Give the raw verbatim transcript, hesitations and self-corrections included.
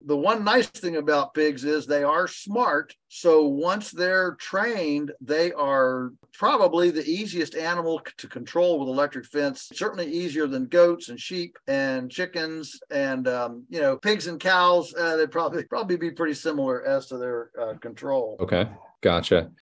the one nice thing about pigs is they are smart. So once they're trained, they are probably the easiest animal to control with electric fence. Certainly easier than goats and sheep and chickens and, um, you know, pigs and cows. Uh, they'd probably, probably be pretty similar as to their uh, control. Okay. Gotcha.